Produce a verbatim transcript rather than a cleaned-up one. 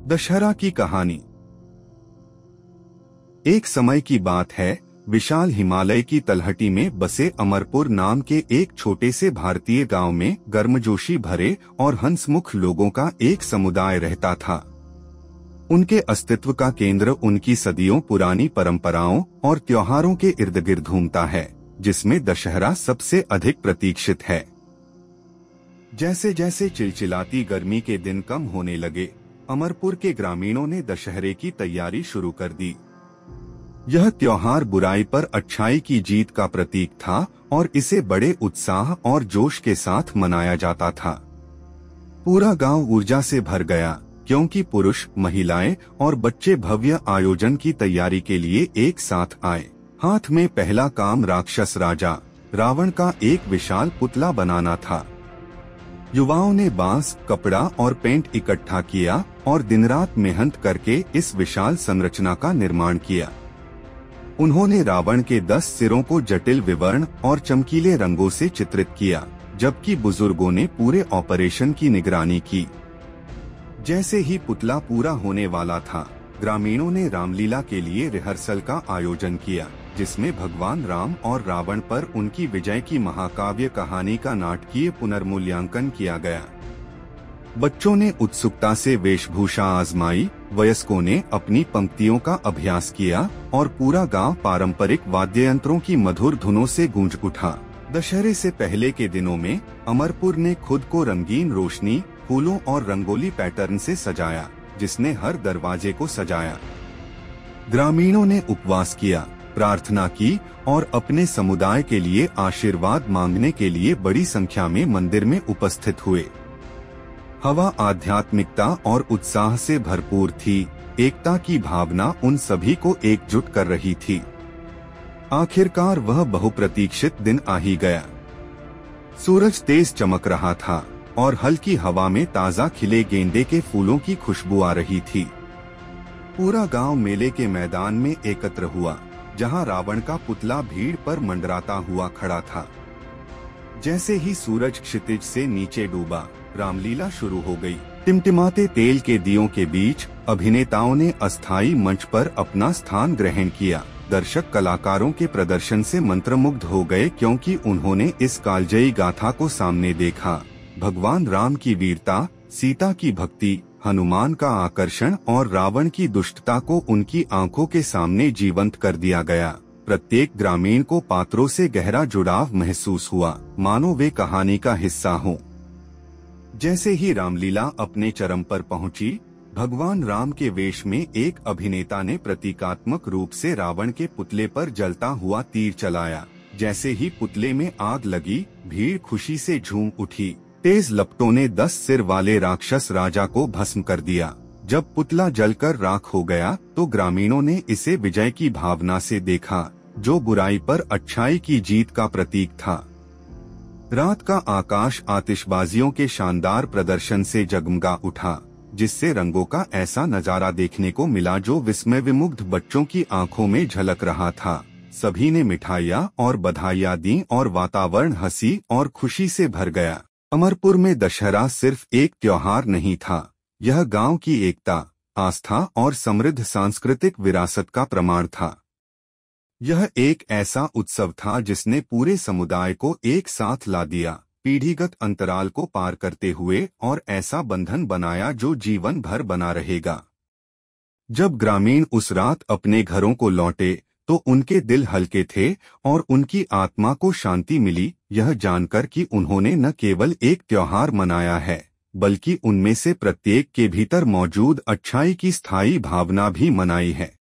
दशहरा की कहानी। एक समय की बात है, विशाल हिमालय की तलहटी में बसे अमरपुर नाम के एक छोटे से भारतीय गांव में गर्मजोशी भरे और हंसमुख लोगों का एक समुदाय रहता था। उनके अस्तित्व का केंद्र उनकी सदियों पुरानी परंपराओं और त्योहारों के इर्द गिर्द घूमता है, जिसमें दशहरा सबसे अधिक प्रतीक्षित है। जैसे जैसे चिलचिलाती गर्मी के दिन कम होने लगे, अमरपुर के ग्रामीणों ने दशहरे की तैयारी शुरू कर दी। यह त्योहार बुराई पर अच्छाई की जीत का प्रतीक था और इसे बड़े उत्साह और जोश के साथ मनाया जाता था। पूरा गांव ऊर्जा से भर गया, क्योंकि पुरुष, महिलाएं और बच्चे भव्य आयोजन की तैयारी के लिए एक साथ आए। हाथ में पहला काम राक्षस राजा रावण का एक विशाल पुतला बनाना था। युवाओं ने बांस, कपड़ा और पेंट इकट्ठा किया और दिन रात मेहनत करके इस विशाल संरचना का निर्माण किया। उन्होंने रावण के दस सिरों को जटिल विवर्ण और चमकीले रंगों से चित्रित किया, जबकि बुजुर्गों ने पूरे ऑपरेशन की निगरानी की। जैसे ही पुतला पूरा होने वाला था, ग्रामीणों ने रामलीला के लिए रिहर्सल का आयोजन किया, जिसमें भगवान राम और रावण पर उनकी विजय की महाकाव्य कहानी का नाटकीय पुनर्मूल्यांकन किया गया। बच्चों ने उत्सुकता से वेशभूषा आजमाई, वयस्कों ने अपनी पंक्तियों का अभ्यास किया और पूरा गांव पारंपरिक वाद्ययंत्रों की मधुर धुनों से गूंज उठा। दशहरे से पहले के दिनों में अमरपुर ने खुद को रंगीन रोशनी, फूलों और रंगोली पैटर्न से सजाया, जिसने हर दरवाजे को सजाया। ग्रामीणों ने उपवास किया, प्रार्थना की और अपने समुदाय के लिए आशीर्वाद मांगने के लिए बड़ी संख्या में मंदिर में उपस्थित हुए। हवा आध्यात्मिकता और उत्साह से भरपूर थी। एकता की भावना उन सभी को एकजुट कर रही थी। आखिरकार वह बहुप्रतीक्षित दिन आ ही गया। सूरज तेज चमक रहा था और हल्की हवा में ताजा खिले गेंदे के फूलों की खुशबू आ रही थी। पूरा गांव मेले के मैदान में एकत्र हुआ, जहां रावण का पुतला भीड़ पर मंडराता हुआ खड़ा था। जैसे ही सूरज क्षितिज से नीचे डूबा, रामलीला शुरू हो गई। टिमटिमाते तेल के दियों के बीच अभिनेताओं ने अस्थायी मंच पर अपना स्थान ग्रहण किया। दर्शक कलाकारों के प्रदर्शन से मंत्रमुग्ध हो गए, क्योंकि उन्होंने इस कालजयी गाथा को सामने देखा। भगवान राम की वीरता, सीता की भक्ति, हनुमान का आकर्षण और रावण की दुष्टता को उनकी आंखों के सामने जीवंत कर दिया गया। प्रत्येक ग्रामीण को पात्रों से गहरा जुड़ाव महसूस हुआ, मानो वे कहानी का हिस्सा हों। जैसे ही रामलीला अपने चरम पर पहुंची, भगवान राम के वेश में एक अभिनेता ने प्रतीकात्मक रूप से रावण के पुतले पर जलता हुआ तीर चलाया। जैसे ही पुतले में आग लगी, भीड़ खुशी से झूम उठी। तेज लपटों ने दस सिर वाले राक्षस राजा को भस्म कर दिया। जब पुतला जलकर राख हो गया, तो ग्रामीणों ने इसे विजय की भावना से देखा, जो बुराई पर अच्छाई की जीत का प्रतीक था। रात का आकाश आतिशबाजियों के शानदार प्रदर्शन से जगमगा उठा, जिससे रंगों का ऐसा नजारा देखने को मिला जो विस्मय विमुग्ध बच्चों की आंखों में झलक रहा था। सभी ने मिठाइयाँ और बधाइयाँ दी और वातावरण हंसी और खुशी से भर गया। अमरपुर में दशहरा सिर्फ एक त्योहार नहीं था, यह गांव की एकता, आस्था और समृद्ध सांस्कृतिक विरासत का प्रमाण था। यह एक ऐसा उत्सव था जिसने पूरे समुदाय को एक साथ ला दिया, पीढ़ीगत अंतराल को पार करते हुए, और ऐसा बंधन बनाया जो जीवन भर बना रहेगा। जब ग्रामीण उस रात अपने घरों को लौटे, तो उनके दिल हल्के थे और उनकी आत्मा को शांति मिली, यह जानकर कि उन्होंने न केवल एक त्योहार मनाया है, बल्कि उनमें से प्रत्येक के भीतर मौजूद अच्छाई की स्थायी भावना भी मनाई है।